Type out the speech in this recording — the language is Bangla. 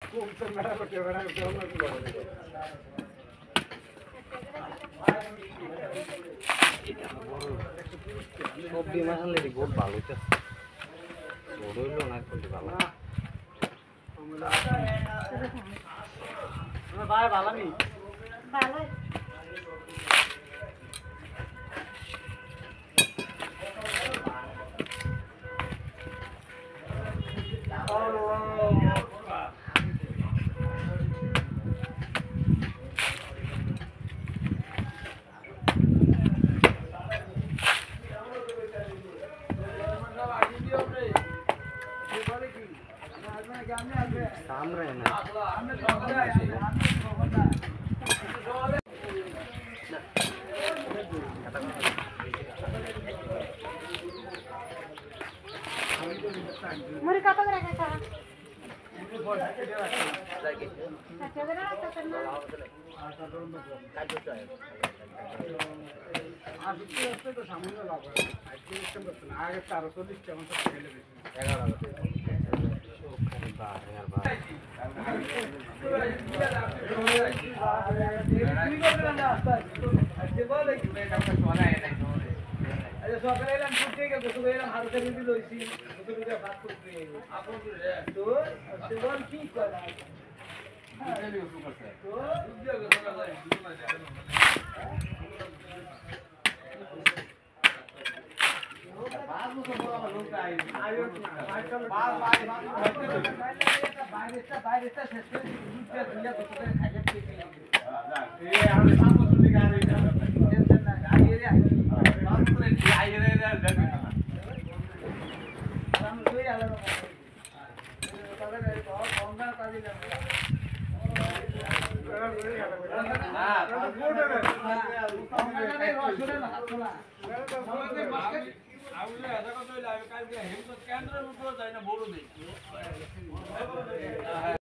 সবজি মাসালে বহুত ভালো হইতেছে বড় হইলো না কিন্তু ভালো ভাই ভালো নি ভালো सामने ना मुरी कपड़ा रखा था आगे 440 সকালে এলাম ছুটে গেল তো এলাম হাতে দিদি লইছি তো দুটো ভাত করতে আপন তো সেবন কি করা এটা শুরু করতে তো উদ্যোগ করা যায় বাদ তো বড় লোক আই আইও বাইরেটা শেষ করে দুধটা দিয়া তো খাইতে পেয়ে এই আমি সাত বছর থেকে আর এটা টেনশন না গাড়ি রে কেন্দ্রের উপর যায় না বড় নেই